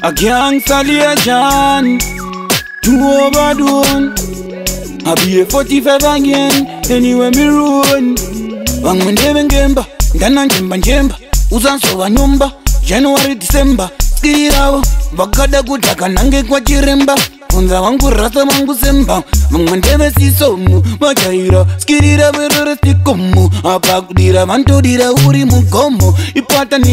I can't saliation to overdo. I be a 45 again, anyway me ruin. Wang mendebe ngemba, ndana njemba njemba. Uzanso wa nyumba, January December. Skirawo, wakada kutaka nange kwa chiremba. Unza wangu rasa wangu semba. Wang mendebe sisomu, machaira. Skirira verore stikomu. Apa kudira vanto dira uri mugomo. Ipata ni